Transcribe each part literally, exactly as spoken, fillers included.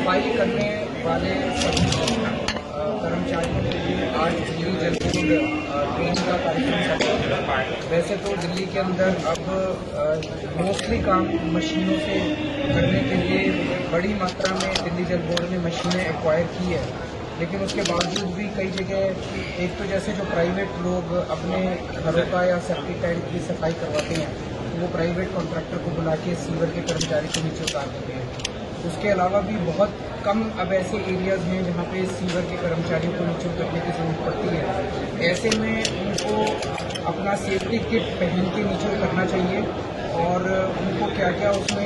सफाई करने वाले सभी कर्मचारियों के लिए आज दिल्ली जल बोर्ड ट्रेनिंग का कार्यक्रम चल रहा है। वैसे तो दिल्ली के अंदर अब मोस्टली काम मशीनों से करने के लिए बड़ी मात्रा में दिल्ली जल बोर्ड ने मशीनें एक्वायर की है, लेकिन उसके बावजूद भी कई जगह एक तो जैसे जो प्राइवेट लोग अपने घरों का या सेप्टिक टैंक की सफाई करवाते हैं तो वो प्राइवेट कॉन्ट्रैक्टर को बुला के सीवर के कर्मचारी को नीचे उतार देते हैं। उसके अलावा भी बहुत कम अब ऐसे एरियाज हैं जहाँ पे सीवर के कर्मचारियों को नीचे उतरने की जरूरत पड़ती है। ऐसे में उनको अपना सेफ्टी किट पहन के नीचे उतरना चाहिए और उनको क्या क्या उसमें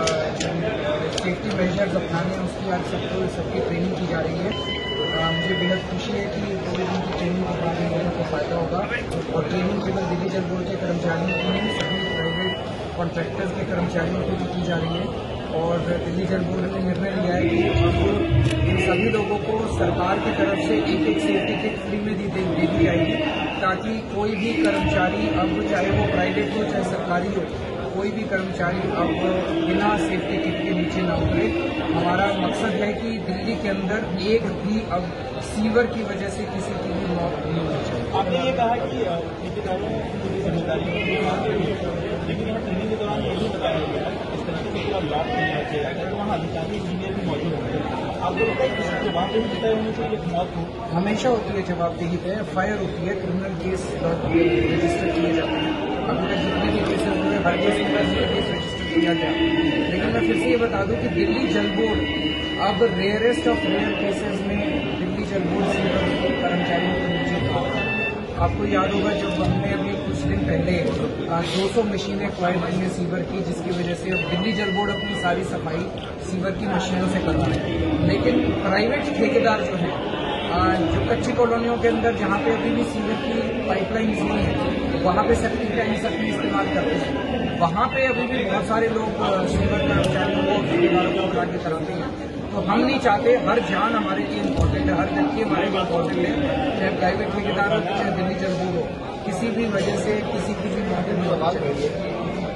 सेफ्टी मेजर्स अपनाने हैं उसकी आज सबको सबकी ट्रेनिंग की जा रही है। आ, मुझे बेहद खुशी है कि दो दिन की ट्रेनिंग के बाद इन लोगों को फायदा होगा और ट्रेनिंग केवल दिल्ली जल बोर्ड के कर्मचारियों की नहीं, सभी प्राइवेट कॉन्ट्रैक्टर्स के कर्मचारियों को भी की जा रही है। और दिल्ली जल बोर्ड ने निर्णय लिया है कि अब इन सभी लोगों को सरकार की तरफ से एक एक सेफ्टी किट फ्री में दी दे दी जाएगी, ताकि कोई भी कर्मचारी अब चाहे वो प्राइवेट हो चाहे सरकारी हो, कोई भी कर्मचारी अब बिना सेफ्टी किट के नीचे न उतरे। हमारा मकसद है कि दिल्ली के अंदर एक भी अब सीवर की वजह से किसी की भी मौत नहीं होनी चाहिए। आपने ये कहा कि ठेकेदारों की जिम्मेदारी लेकिन यहाँ ट्रेनिंग के दौरान ये भी बताया गया इस तरह से पूरा लॉक नहीं किया गया तो वहाँ अधिकारी इंजीनियर भी मौजूद होंगे। आपको लगता है कि जवाब भी तय होनी चाहिए मौत हो हमेशा होती है जवाबदेही तय, एफ आई आर होती है, क्रिमिनल केस रजिस्टर किए जाते हैं। अभी तक जितने भी केसेस हुए हर केस में केस रजिस्टर किया गया। लेकिन मैं फिर से ये बता दूं कि दिल्ली जल बोर्ड अब रेयरेस्ट ऑफ रेयर केसेस में दिल्ली जल बोर्ड से कर्मचारियों को नीचे था। आपको याद होगा जब हमने अभी कुछ दिन पहले दो सौ मशीनें एक्वायर की हैं सीवर की, जिसकी वजह से अब दिल्ली जल बोर्ड अपनी सारी सफाई सीवर की मशीनों से कर रहा है। लेकिन प्राइवेट ठेकेदार जो हैं, जो कच्ची कॉलोनियों के अंदर जहाँ पे अभी भी सीवर की पाइपलाइन नहीं है, वहाँ पे सेप्टिक टैंक्स अपनी इस्तेमाल करते हैं। वहाँ पे अभी भी बहुत सारे लोग सीवर कर्मचारियों को ठेकेदारों को बुला के कराते हैं। तो हम नहीं चाहते, हर जान हमारे लिए इम्पोर्टेंट है, हर व्यक्ति हमारे लिए इम्पोर्टेंट है, चाहे प्राइवेट ठेकेदार हो चाहे दिल्ली जल बोर्ड हो, किसी भी वजह से किसी की भी मौत नहीं होनी चाहिए।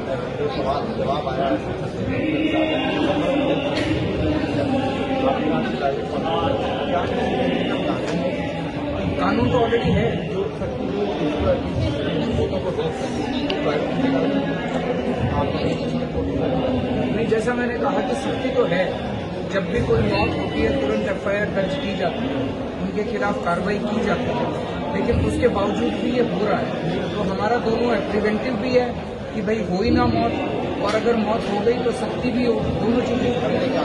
जवाब आया कानून तो ऑलरेडी है, जो नहीं, जैसा मैंने कहा कि सख्ती तो है। जब भी कोई मौत होती है तुरंत एफ आई आर दर्ज की जाती है, उनके खिलाफ कार्रवाई की जाती है, लेकिन उसके बावजूद भी ये हो रहा है। तो हमारा दोनों है, प्रिवेंटिव भी है कि भाई हो ही ना मौत, और अगर मौत हो गई तो सख्ती भी हो, दोनों चीजें करने का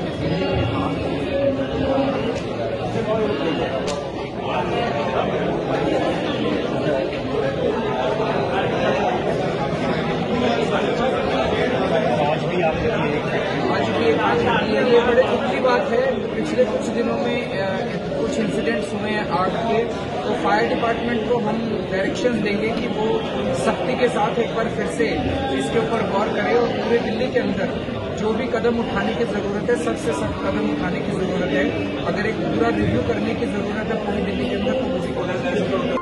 आज भी एक आज ये बड़े दुख की बात है। पिछले कुछ दिनों में कुछ इंसिडेंट्स हुए हैं आग के, तो फायर डिपार्टमेंट को हम डायरेक्शंस देंगे कि वो सख्ती के साथ एक बार फिर से इसके ऊपर गौर करें और पूरे दिल्ली के अंदर जो भी कदम उठाने की जरूरत है, सख्त से सख्त कदम उठाने की जरूरत है। अगर एक पूरा रिव्यू करने की जरूरत है पूरी दिल्ली के अंदर तो मुझे